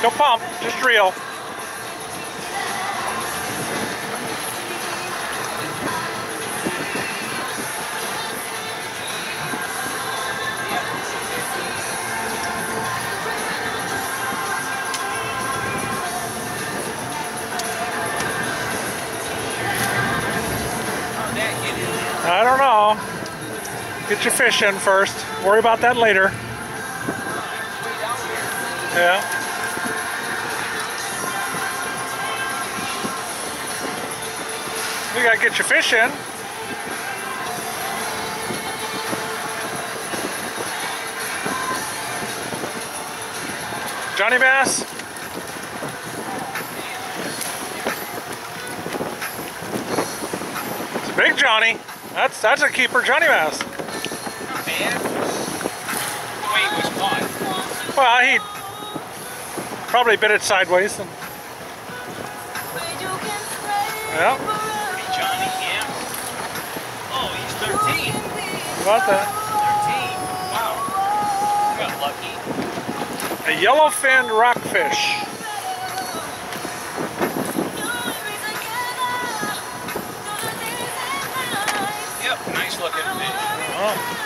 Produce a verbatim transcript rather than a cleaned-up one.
No pump, just reel. I don't know. Get your fish in first. Worry about that later. Yeah. You gotta get your fish in. Johnny bass? It's a big Johnny. That's that's a keeper Johnny bass. Not bad. The way he was caught. Well, he probably bit it sideways. And, yeah. Pretty Johnny, yeah. Oh, he's thirteen. How about that? thirteen. Wow. You got lucky. A yellowfin rockfish. Yep, nice looking fish. Oh.